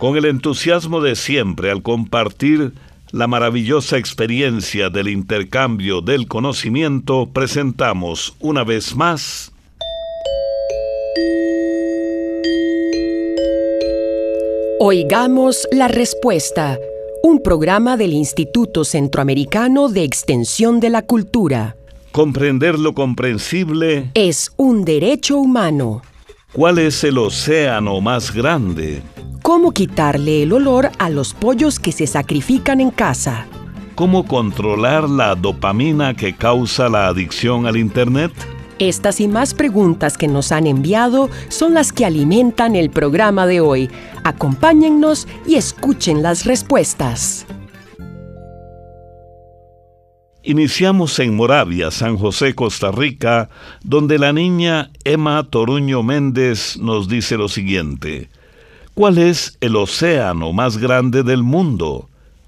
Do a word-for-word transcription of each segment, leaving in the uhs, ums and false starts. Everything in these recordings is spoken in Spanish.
Con el entusiasmo de siempre al compartir la maravillosa experiencia del intercambio del conocimiento, presentamos una vez más Oigamos la Respuesta, un programa del Instituto Centroamericano de Extensión de la Cultura. Comprender lo comprensible Es un derecho humano. ¿Cuál es el océano más grande? ¿Cómo quitarle el olor a los pollos que se sacrifican en casa? ¿Cómo controlar la dopamina que causa la adicción al Internet? Estas y más preguntas que nos han enviado son las que alimentan el programa de hoy. Acompáñennos y escuchen las respuestas. Iniciamos en Moravia, San José, Costa Rica, donde la niña Emma Toruño Méndez nos dice lo siguiente: ¿cuál es el océano más grande del mundo?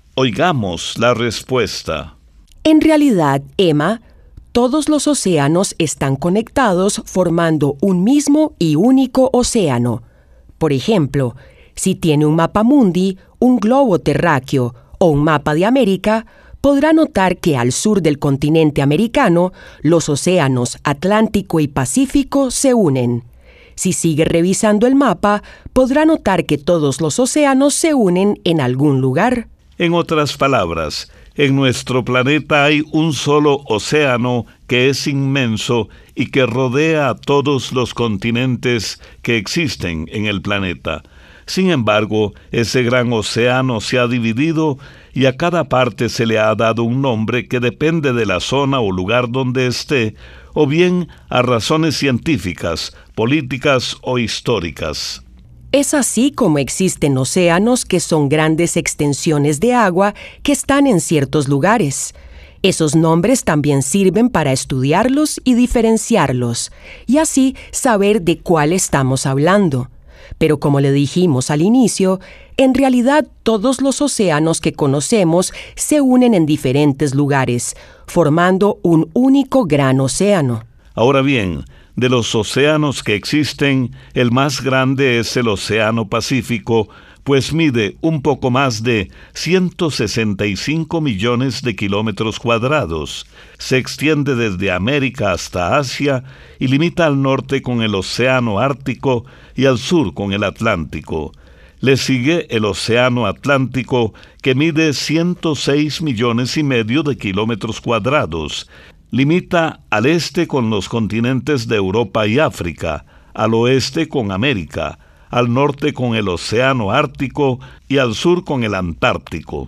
Oigamos la respuesta. En realidad, Emma, todos los océanos están conectados formando un mismo y único océano. Por ejemplo, si tiene un mapa mundi, un globo terráqueo o un mapa de América, podrá notar que al sur del continente americano, los océanos Atlántico y Pacífico se unen. Si sigue revisando el mapa, podrá notar que todos los océanos se unen en algún lugar. En otras palabras, en nuestro planeta hay un solo océano que es inmenso y que rodea a todos los continentes que existen en el planeta. Sin embargo, ese gran océano se ha dividido y a cada parte se le ha dado un nombre que depende de la zona o lugar donde esté, o bien a razones científicas, políticas o históricas. Es así como existen océanos que son grandes extensiones de agua que están en ciertos lugares. Esos nombres también sirven para estudiarlos y diferenciarlos, y así saber de cuál estamos hablando. Pero como le dijimos al inicio, en realidad todos los océanos que conocemos se unen en diferentes lugares, formando un único gran océano. Ahora bien, de los océanos que existen, el más grande es el Océano Pacífico, pues mide un poco más de ciento sesenta y cinco millones de kilómetros cuadrados. Se extiende desde América hasta Asia y limita al norte con el Océano Ártico y al sur con el Atlántico. Le sigue el Océano Atlántico, que mide ciento seis millones y medio de kilómetros cuadrados. Limita al este con los continentes de Europa y África, al oeste con América, al norte con el Océano Ártico y al sur con el Antártico.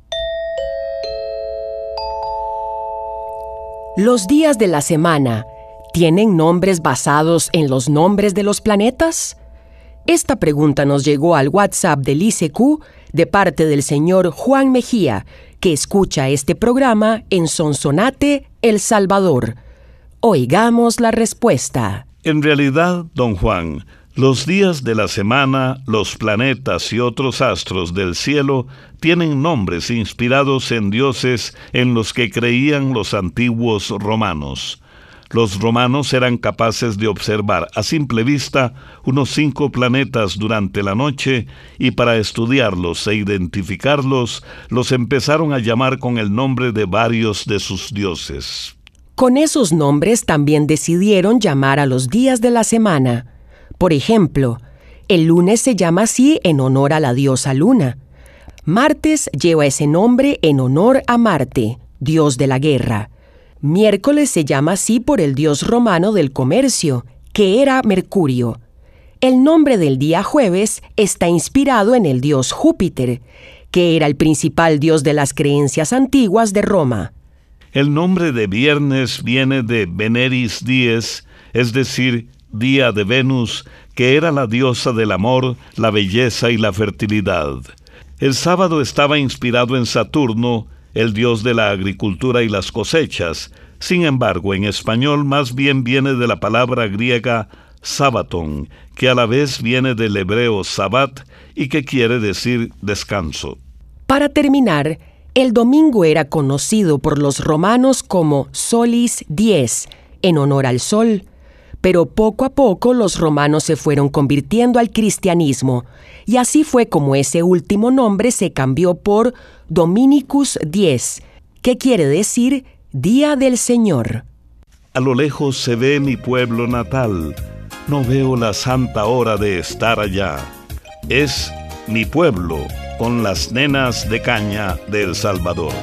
¿Los días de la semana tienen nombres basados en los nombres de los planetas? Esta pregunta nos llegó al WhatsApp del I C Q de parte del señor Juan Mejía, que escucha este programa en Sonsonate, El Salvador. Oigamos la respuesta. En realidad, don Juan, los días de la semana, los planetas y otros astros del cielo tienen nombres inspirados en dioses en los que creían los antiguos romanos. Los romanos eran capaces de observar a simple vista unos cinco planetas durante la noche y para estudiarlos e identificarlos, los empezaron a llamar con el nombre de varios de sus dioses. Con esos nombres también decidieron llamar a los días de la semana. Por ejemplo, el lunes se llama así en honor a la diosa Luna. Martes lleva ese nombre en honor a Marte, dios de la guerra. Miércoles se llama así por el dios romano del comercio, que era Mercurio. El nombre del día jueves está inspirado en el dios Júpiter, que era el principal dios de las creencias antiguas de Roma. El nombre de viernes viene de Veneris Dies, es decir, día de Venus, que era la diosa del amor, la belleza y la fertilidad. El sábado estaba inspirado en Saturno, el dios de la agricultura y las cosechas. Sin embargo, en español más bien viene de la palabra griega sábaton, que a la vez viene del hebreo sabat y que quiere decir descanso. Para terminar, el domingo era conocido por los romanos como solis dies, en honor al sol. Pero poco a poco los romanos se fueron convirtiendo al cristianismo, y así fue como ese último nombre se cambió por Dominicus dies, que quiere decir Día del Señor. A lo lejos se ve mi pueblo natal, no veo la santa hora de estar allá. Es mi pueblo con las nenas de caña de El Salvador.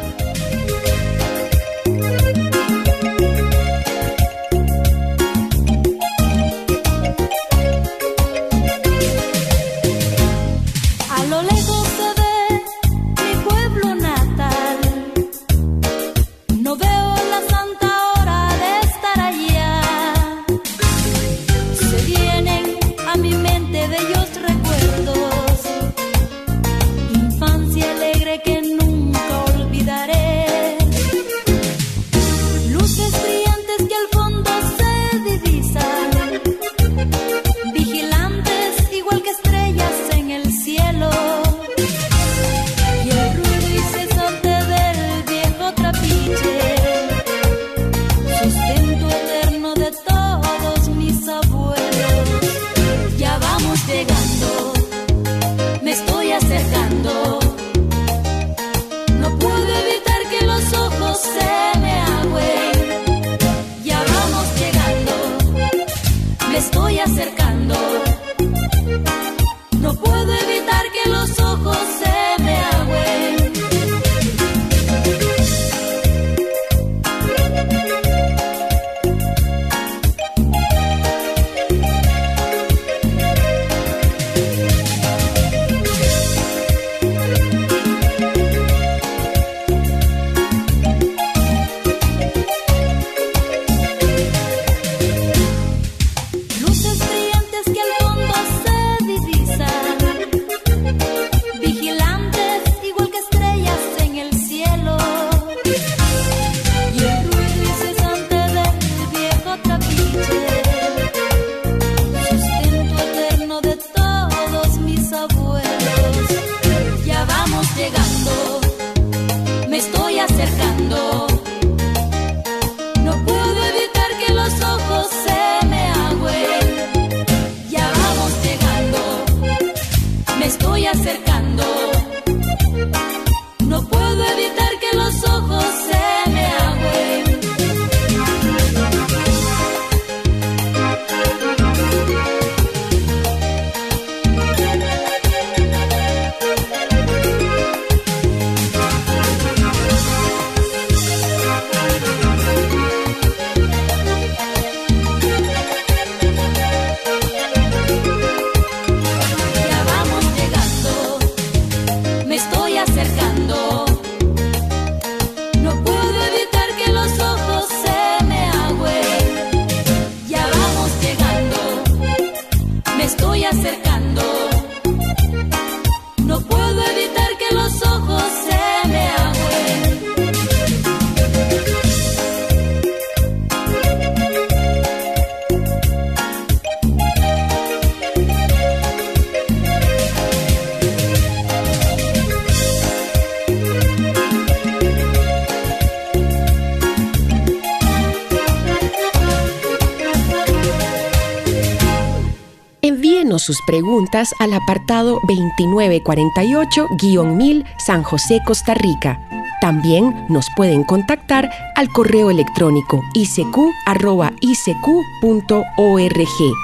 Sus preguntas al apartado veintinueve cuarenta y ocho guión mil San José, Costa Rica. También nos pueden contactar al correo electrónico i c q arroba i c q punto org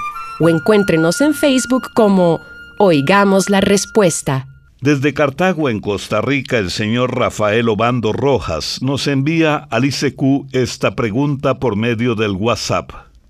o encuéntrenos en Facebook como Oigamos la Respuesta. Desde Cartago, en Costa Rica, el señor Rafael Obando Rojas nos envía al I C Q esta pregunta por medio del WhatsApp.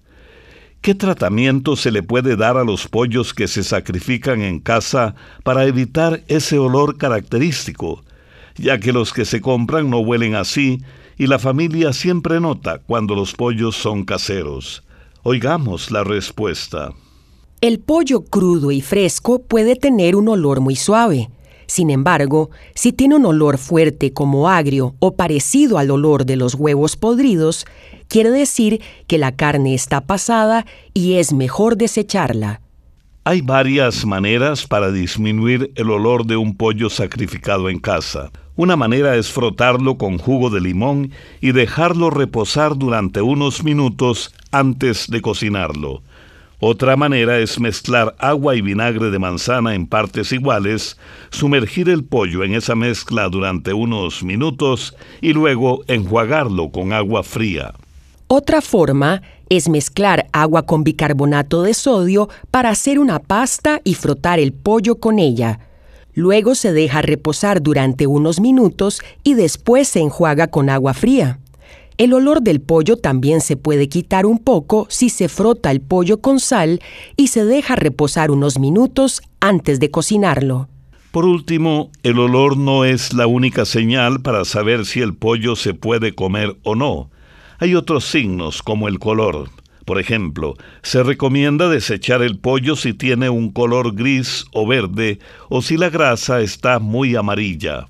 ¿Qué tratamiento se le puede dar a los pollos que se sacrifican en casa para evitar ese olor característico, ya que los que se compran no huelen así y la familia siempre nota cuando los pollos son caseros? Oigamos la respuesta. El pollo crudo y fresco puede tener un olor muy suave. Sin embargo, si tiene un olor fuerte como agrio o parecido al olor de los huevos podridos, quiere decir que la carne está pasada y es mejor desecharla. Hay varias maneras para disminuir el olor de un pollo sacrificado en casa. Una manera es frotarlo con jugo de limón y dejarlo reposar durante unos minutos antes de cocinarlo. Otra manera es mezclar agua y vinagre de manzana en partes iguales, sumergir el pollo en esa mezcla durante unos minutos y luego enjuagarlo con agua fría. Otra forma es mezclar agua con bicarbonato de sodio para hacer una pasta y frotar el pollo con ella. Luego se deja reposar durante unos minutos y después se enjuaga con agua fría. El olor del pollo también se puede quitar un poco si se frota el pollo con sal y se deja reposar unos minutos antes de cocinarlo. Por último, el olor no es la única señal para saber si el pollo se puede comer o no. Hay otros signos como el color. Por ejemplo, se recomienda desechar el pollo si tiene un color gris o verde o si la grasa está muy amarilla.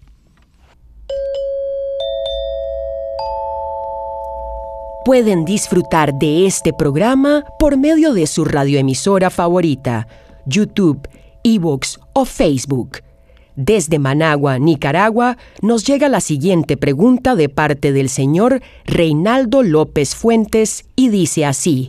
Pueden disfrutar de este programa por medio de su radioemisora favorita, YouTube, iVoox o Facebook. Desde Managua, Nicaragua, nos llega la siguiente pregunta de parte del señor Reinaldo López Fuentes y dice así: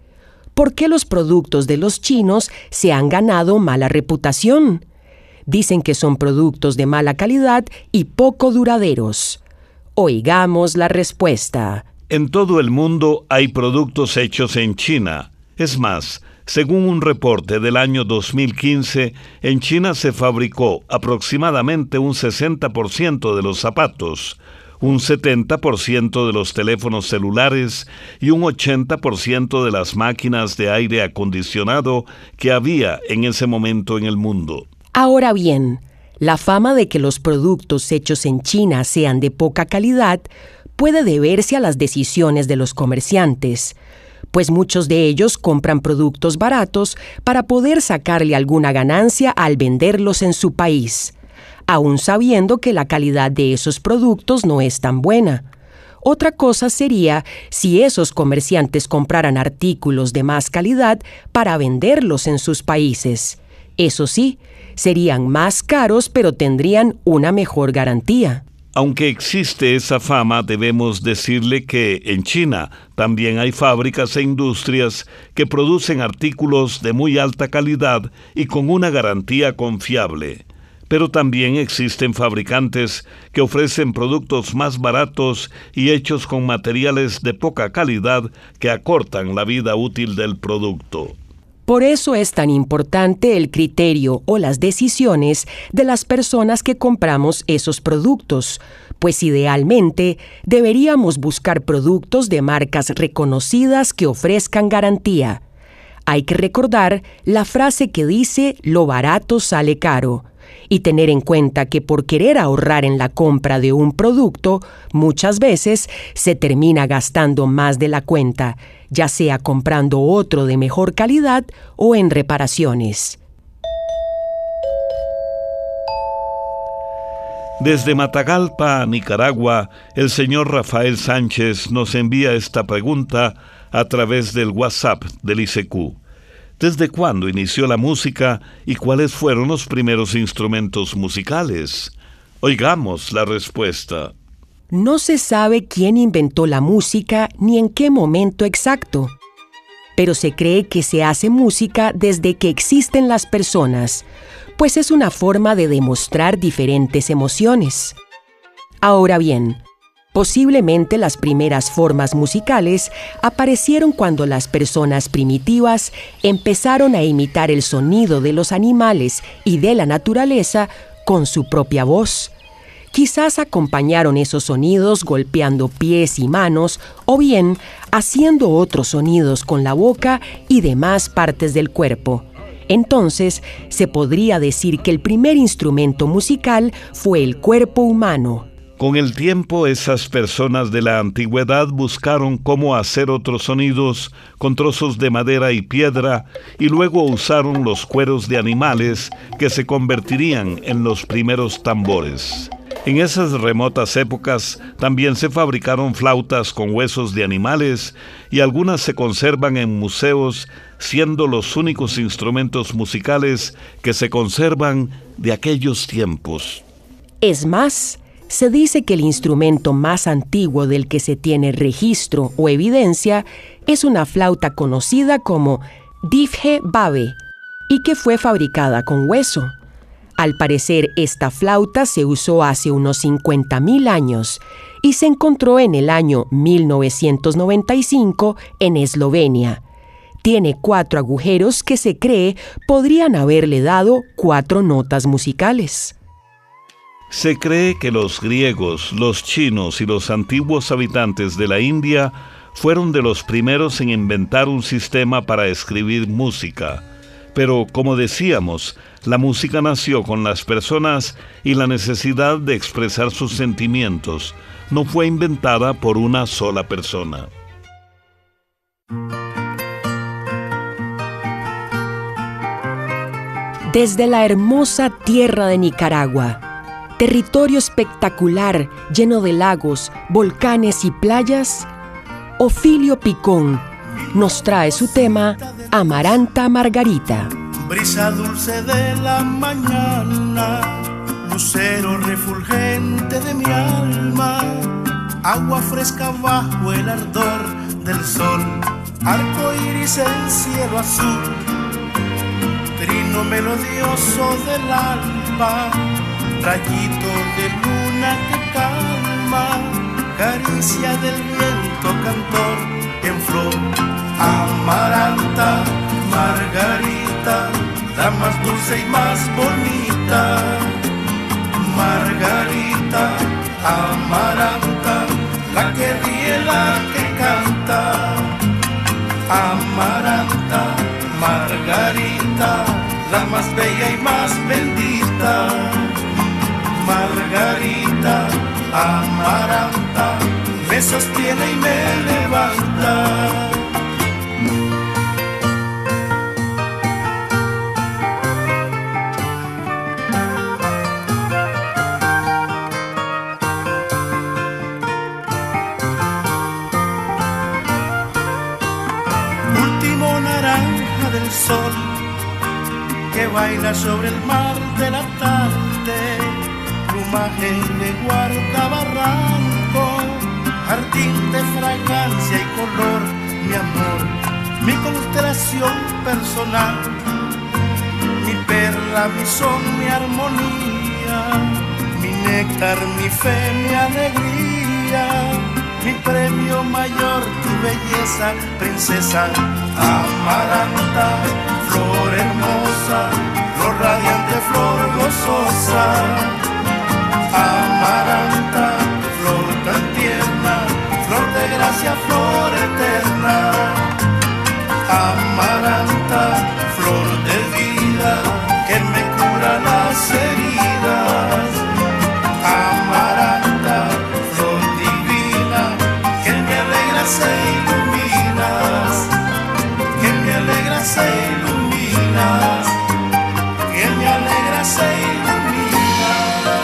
¿por qué los productos de los chinos se han ganado mala reputación? Dicen que son productos de mala calidad y poco duraderos. Oigamos la respuesta. En todo el mundo hay productos hechos en China. Es más, según un reporte del año dos mil quince, en China se fabricó aproximadamente un sesenta por ciento de los zapatos, un setenta por ciento de los teléfonos celulares y un ochenta por ciento de las máquinas de aire acondicionado que había en ese momento en el mundo. Ahora bien, la fama de que los productos hechos en China sean de poca calidad puede deberse a las decisiones de los comerciantes, pues muchos de ellos compran productos baratos para poder sacarle alguna ganancia al venderlos en su país, aun sabiendo que la calidad de esos productos no es tan buena. Otra cosa sería si esos comerciantes compraran artículos de más calidad para venderlos en sus países. Eso sí, serían más caros, pero tendrían una mejor garantía. Aunque existe esa fama, debemos decirle que en China también hay fábricas e industrias que producen artículos de muy alta calidad y con una garantía confiable. Pero también existen fabricantes que ofrecen productos más baratos y hechos con materiales de poca calidad que acortan la vida útil del producto. Por eso es tan importante el criterio o las decisiones de las personas que compramos esos productos, pues idealmente deberíamos buscar productos de marcas reconocidas que ofrezcan garantía. Hay que recordar la frase que dice «lo barato sale caro» y tener en cuenta que por querer ahorrar en la compra de un producto, muchas veces se termina gastando más de la cuenta, ya sea comprando otro de mejor calidad o en reparaciones. Desde Matagalpa, Nicaragua, el señor Rafael Sánchez nos envía esta pregunta a través del WhatsApp del I C Q. ¿Desde cuándo inició la música y cuáles fueron los primeros instrumentos musicales? Oigamos la respuesta. No se sabe quién inventó la música ni en qué momento exacto, pero se cree que se hace música desde que existen las personas, pues es una forma de demostrar diferentes emociones. Ahora bien, posiblemente las primeras formas musicales aparecieron cuando las personas primitivas empezaron a imitar el sonido de los animales y de la naturaleza con su propia voz. Quizás acompañaron esos sonidos golpeando pies y manos o bien haciendo otros sonidos con la boca y demás partes del cuerpo. Entonces, se podría decir que el primer instrumento musical fue el cuerpo humano. Con el tiempo, esas personas de la antigüedad buscaron cómo hacer otros sonidos con trozos de madera y piedra y luego usaron los cueros de animales que se convertirían en los primeros tambores. En esas remotas épocas también se fabricaron flautas con huesos de animales y algunas se conservan en museos, siendo los únicos instrumentos musicales que se conservan de aquellos tiempos. Es más, se dice que el instrumento más antiguo del que se tiene registro o evidencia es una flauta conocida como difje babe y que fue fabricada con hueso. Al parecer, esta flauta se usó hace unos cincuenta mil años y se encontró en el año mil novecientos noventa y cinco en Eslovenia. Tiene cuatro agujeros que se cree podrían haberle dado cuatro notas musicales. Se cree que los griegos, los chinos y los antiguos habitantes de la India fueron de los primeros en inventar un sistema para escribir música. Pero, como decíamos, la música nació con las personas y la necesidad de expresar sus sentimientos no fue inventada por una sola persona. Desde la hermosa tierra de Nicaragua, territorio espectacular lleno de lagos, volcanes y playas, Ofelio Picón nos trae su tema Amaranta Margarita. Brisa dulce de la mañana, lucero refulgente de mi alma, agua fresca bajo el ardor del sol, arco iris en cielo azul, trino melodioso del alba, rayito de luna que calma, caricia del viento cantor en flor. Amaranta, Margarita, la más dulce y más bonita. Margarita, Amaranta, la que ríe, la que canta. Amaranta, Margarita, la más bella y más bendita. Margarita, Amaranta, me sostiene y me levanta. Último naranja del sol que baila sobre el mar de la tarde, plumaje de guardabarranco, jardín de fragancia y color, mi amor, mi constelación personal, mi perla, mi son, mi armonía, mi néctar, mi fe, mi alegría, mi premio mayor, tu belleza, princesa. Amaranta, flor hermosa, flor radiante, flor gozosa. Amaranta, flor tan tierna, flor de gracia, flor eterna. Amaranta, flor de vida, que me cura las heridas. Amaranta, flor divina, que me alegras e iluminas, que me alegras e iluminas, que me alegras e iluminas.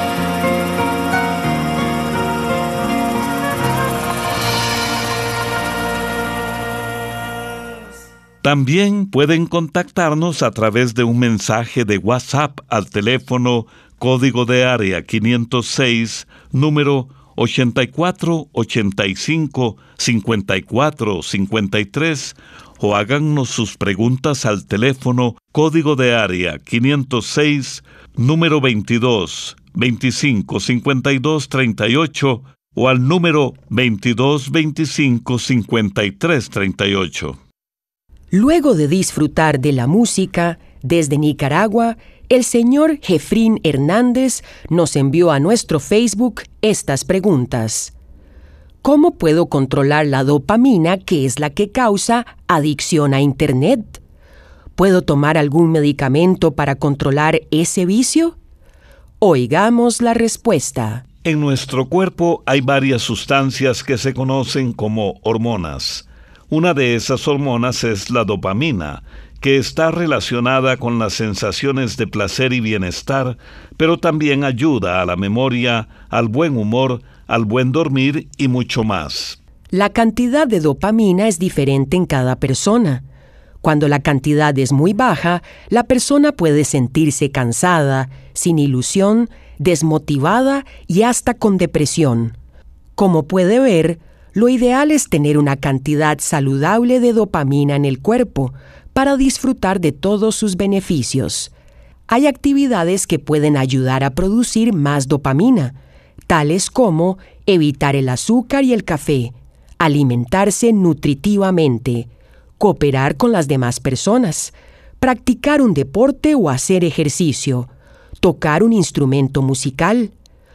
También pueden contactarnos a través de un mensaje de WhatsApp al teléfono código de área quinientos seis, número ochenta y cuatro ochenta y cinco cincuenta y cuatro cincuenta y tres, o háganos sus preguntas al teléfono código de área quinientos seis, número veintidós veinticinco cincuenta y dos treinta y ocho, o al número veintidós veinticinco cincuenta y tres treinta y ocho. Luego de disfrutar de la música, desde Nicaragua, el señor Jefrín Hernández nos envió a nuestro Facebook estas preguntas. ¿Cómo puedo controlar la dopamina, que es la que causa adicción a Internet? ¿Puedo tomar algún medicamento para controlar ese vicio? Oigamos la respuesta. En nuestro cuerpo hay varias sustancias que se conocen como hormonas. Una de esas hormonas es la dopamina, que está relacionada con las sensaciones de placer y bienestar, pero también ayuda a la memoria, al buen humor, al buen dormir y mucho más. La cantidad de dopamina es diferente en cada persona. Cuando la cantidad es muy baja, la persona puede sentirse cansada, sin ilusión, desmotivada y hasta con depresión. Como puede ver, lo ideal es tener una cantidad saludable de dopamina en el cuerpo para disfrutar de todos sus beneficios. Hay actividades que pueden ayudar a producir más dopamina, tales como evitar el azúcar y el café, alimentarse nutritivamente, cooperar con las demás personas, practicar un deporte o hacer ejercicio, tocar un instrumento musical,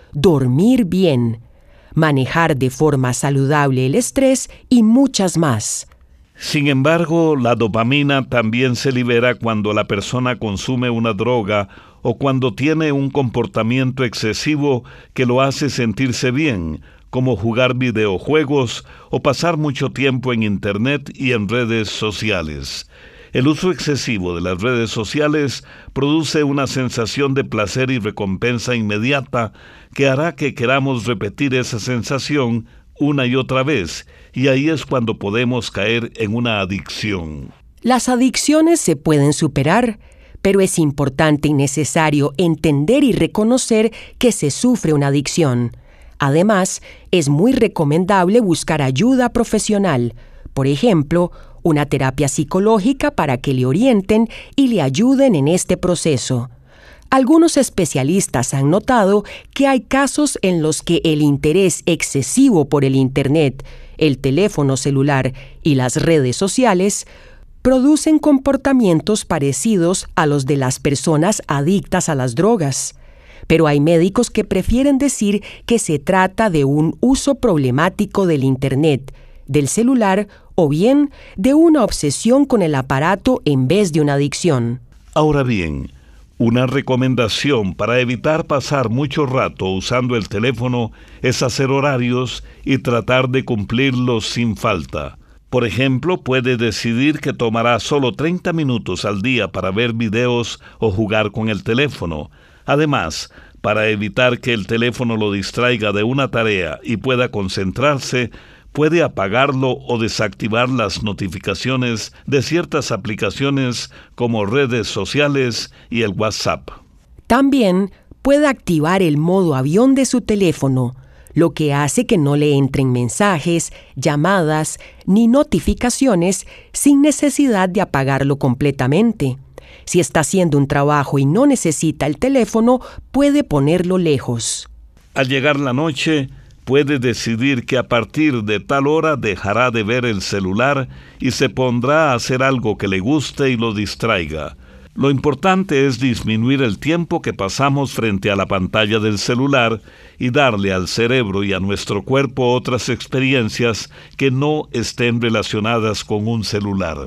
dormir bien, manejar de forma saludable el estrés y muchas más. Sin embargo, la dopamina también se libera cuando la persona consume una droga o cuando tiene un comportamiento excesivo que lo hace sentirse bien, como jugar videojuegos o pasar mucho tiempo en Internet y en redes sociales. El uso excesivo de las redes sociales produce una sensación de placer y recompensa inmediata que hará que queramos repetir esa sensación una y otra vez, y ahí es cuando podemos caer en una adicción. Las adicciones se pueden superar, pero es importante y necesario entender y reconocer que se sufre una adicción. Además, es muy recomendable buscar ayuda profesional, por ejemplo, una terapia psicológica para que le orienten y le ayuden en este proceso. Algunos especialistas han notado que hay casos en los que el interés excesivo por el Internet, el teléfono celular y las redes sociales producen comportamientos parecidos a los de las personas adictas a las drogas. Pero hay médicos que prefieren decir que se trata de un uso problemático del Internet, del celular o bien de una obsesión con el aparato en vez de una adicción. Ahora bien, una recomendación para evitar pasar mucho rato usando el teléfono es hacer horarios y tratar de cumplirlos sin falta. Por ejemplo, puede decidir que tomará solo treinta minutos al día para ver videos o jugar con el teléfono. Además, para evitar que el teléfono lo distraiga de una tarea y pueda concentrarse, puede apagarlo o desactivar las notificaciones de ciertas aplicaciones como redes sociales y el WhatsApp. También puede activar el modo avión de su teléfono, lo que hace que no le entren mensajes, llamadas ni notificaciones sin necesidad de apagarlo completamente. Si está haciendo un trabajo y no necesita el teléfono, puede ponerlo lejos. Al llegar la noche, puede decidir que a partir de tal hora dejará de ver el celular y se pondrá a hacer algo que le guste y lo distraiga. Lo importante es disminuir el tiempo que pasamos frente a la pantalla del celular y darle al cerebro y a nuestro cuerpo otras experiencias que no estén relacionadas con un celular.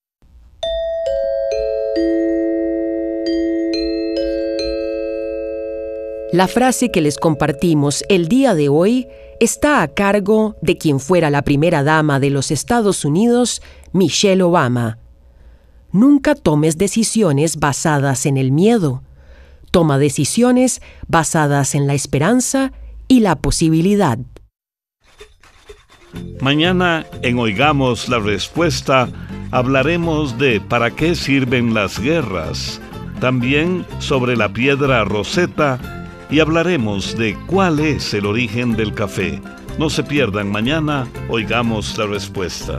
La frase que les compartimos el día de hoy está a cargo de quien fuera la primera dama de los Estados Unidos, Michelle Obama. Nunca tomes decisiones basadas en el miedo. Toma decisiones basadas en la esperanza y la posibilidad. Mañana en Oigamos la Respuesta hablaremos de ¿para qué sirven las guerras? También sobre la piedra Rosetta y hablaremos de cuál es el origen del café. No se pierdan mañana, Oigamos la Respuesta.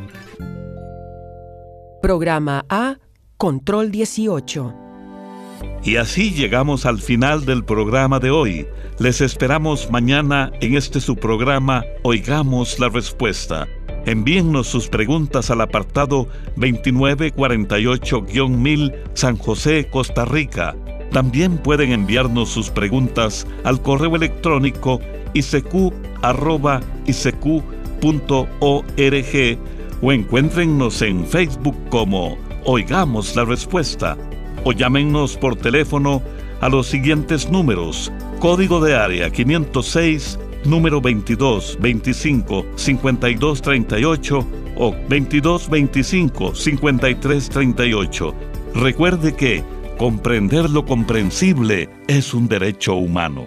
Programa A, Control dieciocho. Y así llegamos al final del programa de hoy. Les esperamos mañana en este su programa Oigamos la Respuesta. Envíennos sus preguntas al apartado veintinueve cuarenta y ocho mil San José, Costa Rica. También pueden enviarnos sus preguntas al correo electrónico i c q arroba i c q punto org o encuéntrennos en Facebook como Oigamos la Respuesta o llámennos por teléfono a los siguientes números: código de área quinientos seis, número veintidós veinticinco cincuenta y dos treinta y ocho o veintidós veinticinco cincuenta y tres treinta y ocho. Recuerde que comprender lo comprensible es un derecho humano.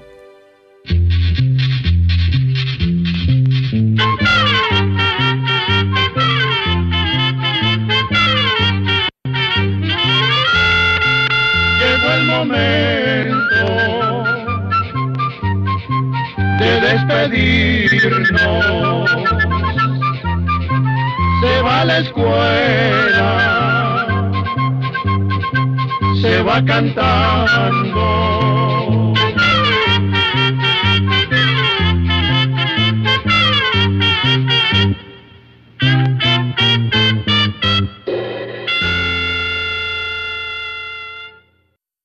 Llegó el momento de despedirnos. Se va a la escuela, se va cantando.